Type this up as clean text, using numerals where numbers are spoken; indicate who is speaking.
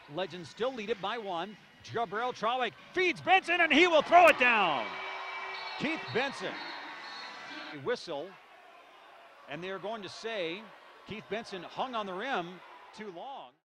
Speaker 1: Legends still lead it by 1. Jabril Trawick feeds Benson, and he will throw it down. Keith Benson. A whistle, and they're going to say Keith Benson hung on the rim too long.